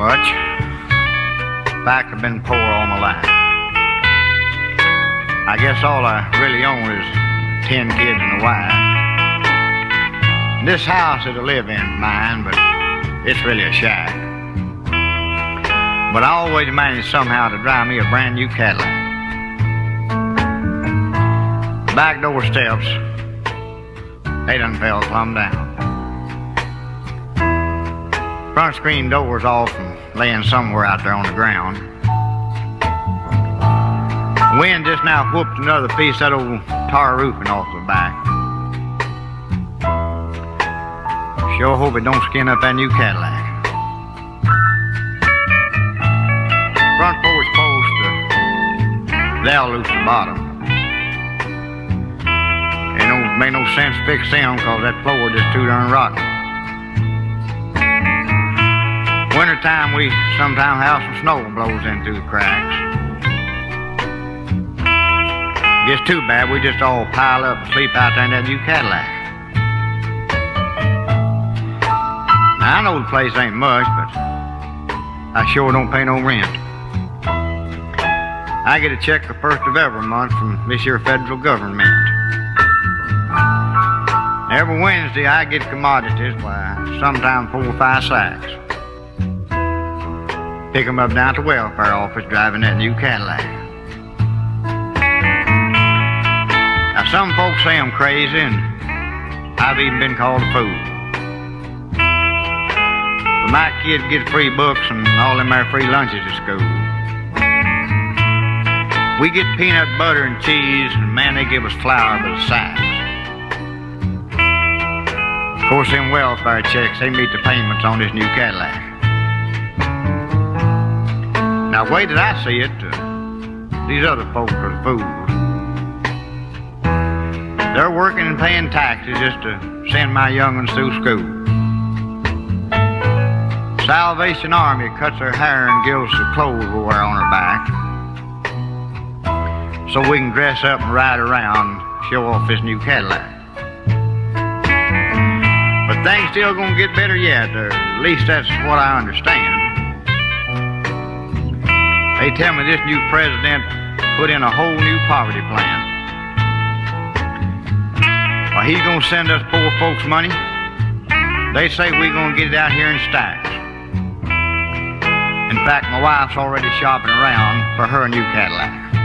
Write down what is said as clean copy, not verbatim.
much. In fact, I've been poor all my life. I guess all I really own is 10 kids and a wife. This house that I live in is mine, but it's really a shack. But I always manage somehow to drive me a brand new Cadillac. Back door steps, they done fell plumb down. Front screen door's off and laying somewhere out there on the ground. The wind just now whooped another piece of that old tar roofing off the back. Sure hope it don't skin up that new Cadillac. Front porch post, they'll loose the bottom. It don't make no sense to fix them cause that floor just too darn rotten. Wintertime we sometimes have some snow blows in through the cracks. Gets too bad we just all pile up and sleep out there in that new Cadillac. Now I know the place ain't much, but I sure don't pay no rent. I get a check the first of every month from this here federal government. Every Wednesday I get commodities, why, sometimes 4 or 5 sacks. Pick them up down to the welfare office driving that new Cadillac. Now some folks say I'm crazy and I've even been called a fool. But my kids get free books and all them there free lunches at school. We get peanut butter and cheese and man they give us flour by the sacks. Of course them welfare checks they meet the payments on this new Cadillac. Now, the way that I see it, these other folks are the fools. They're working and paying taxes just to send my young'uns through school. Salvation Army cuts their hair and gives us the clothes we wear on our back, so we can dress up and ride around and show off this new Cadillac. But things still gonna get better yet, or at least that's what I understand. They tell me this new president put in a whole new poverty plan. Well, he's gonna send us poor folks money. They say we're gonna get it out here in stacks. In fact, my wife's already shopping around for her new Cadillac.